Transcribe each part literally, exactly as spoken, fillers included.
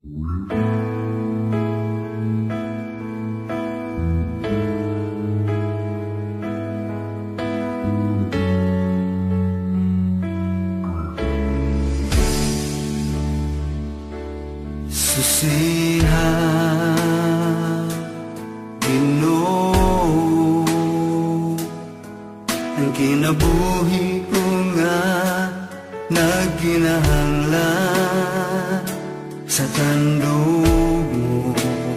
Susihan, Ginoo, ang kinabuhi ko nga nagkinahanglan sa tandog mo.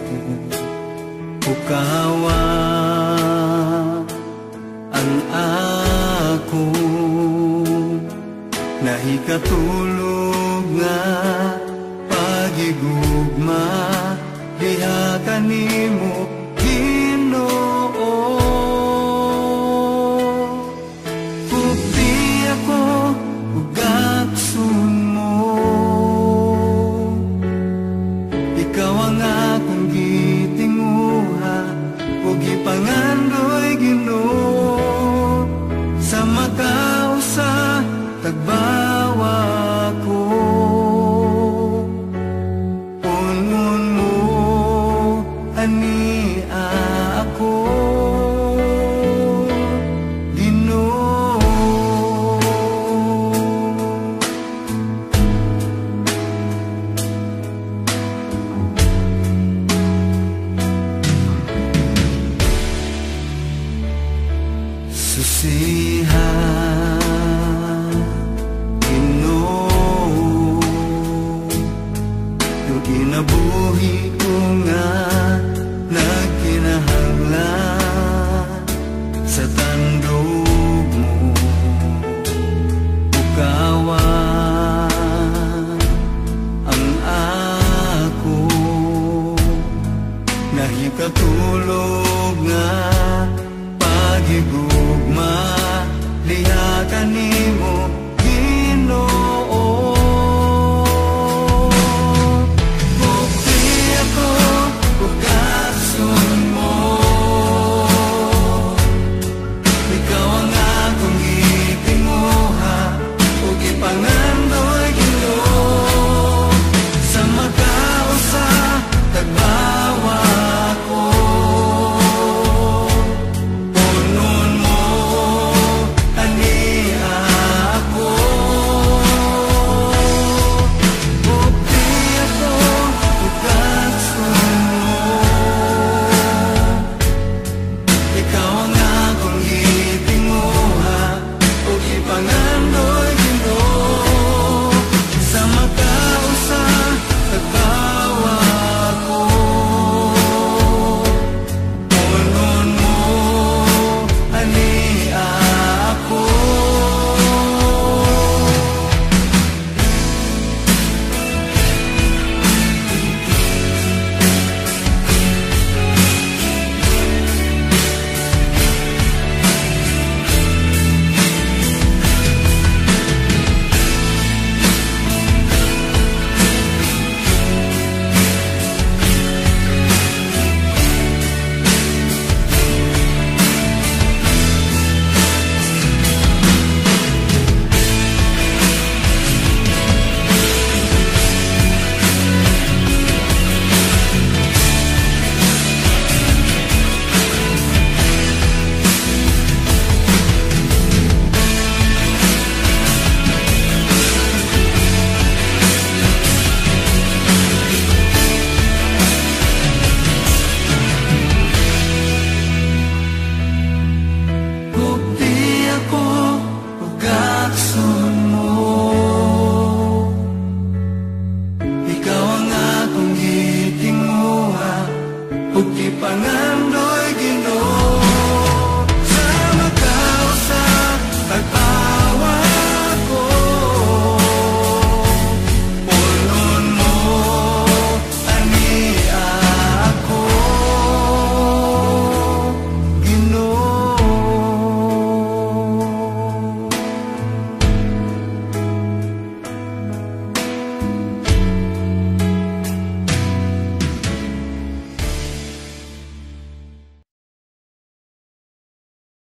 Ukawa ang ako nahikatulog nga pagigugma diha kanimo Ginoo. Kupti ako ug aksun mo, ikaw ang akong gitinguha ug gipangandoy Ginoo. Sa makausa tagbawa ko, unun mo ani ako Ginoo. Susihan, Ginoo, yung kinabuhi ko nga nagkinahanglan sa tandog mo. Ukawa ang ako nahikatulog